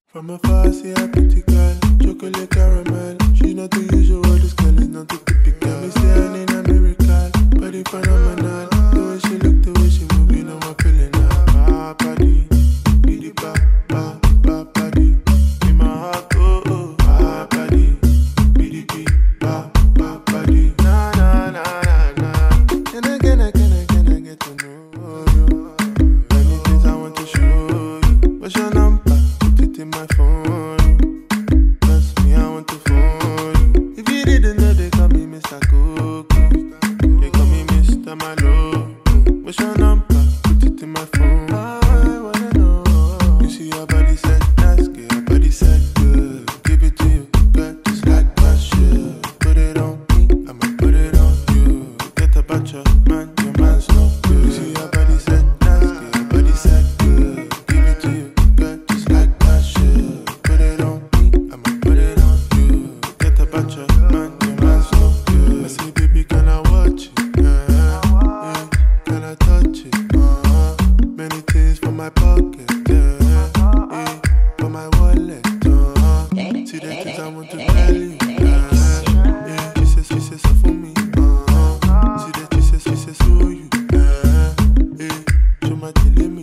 From afar, I see a pretty girl, chocolate caramel. She not the usual, this girl is not the typical. Me say her name a miracle, body phenomenal. The way she look, the way she move, you know I'm feeling her. Body, bidi ba ba ba body. In my heart, oh oh. Body, bidi ba ba body. Na na na na na. Can I get to know you? Many things I want to show you. What's your number? In my phone, trust me, I want to phone you. If you didn't know, they call me Mr. Coco. They call me Mr. Malo. What's your number? Put it in my phone. I wanna know. You see your body said nice, girl. Your body said good. Give it to you, girl, just like that shit. Put it on me, I'ma put it on you. Get about your man's no good. You see your body said nice, girl. Your body said good. Give it to you, girl, just like that shit. Put it on me, I'ma put it on you. Get about your man's no good. I say, baby, can I watch it? Yeah. Can I touch it? Many things for my pocket, yeah. For my wallet, see the things I want to tell you, yeah. She says so for me, see the she says so you, yeah. Show my me,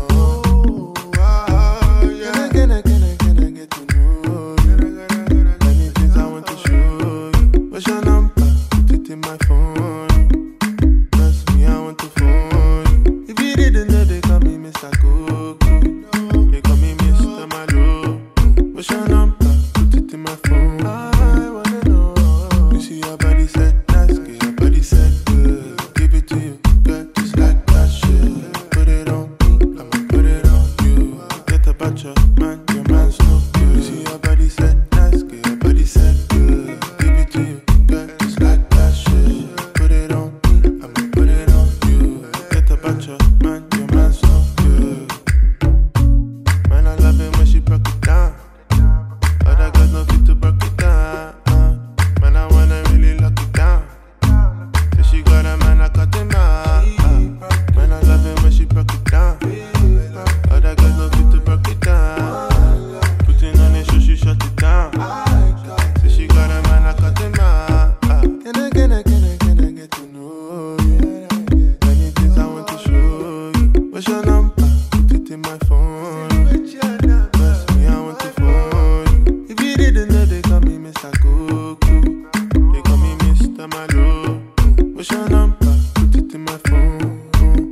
yeah. Can I get to know you? Many things I want to show you. What's your number? Put it in my phone. Trust me, I want to phone you. If you didn't know, they call me Mr. Coco. They call me Mr. Malo. What's your number? Put it in my phone. I wanna know. You see your body said nice, girl. Your body said good. Give it to you, girl, just like that shit. Put it on me, I'ma put it on you. Get about your man's no good. You see your body said nice, girl. Your body said good. Give it to you, girl, just like that shit. Put it on me, I'ma put it on you. Get about your man's no good. Man, I love it when she broke it down. Other girls no fit to break it down. Man, I wanna really lock it down. So she got a man, I cut him out. Man, I love it when she broke it down. Other girls no fit to break it down. Putting on it, so she shut it down. So she got a man, I cut him out. Can I get to know you? Many things I want to show you. What's your number? Put it in my phone. Trust me, I want to phone you. If you didn't know, they call me Mr. Coco. They call me Mr. Malo. What's your number? Put it in my phone.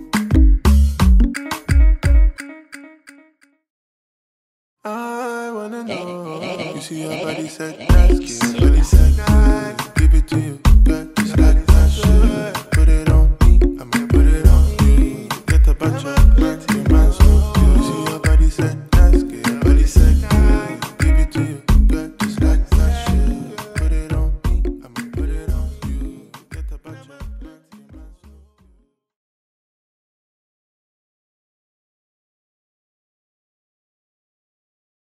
I wanna know. You see your body said nice, your body said good. Give it to you, girl, just like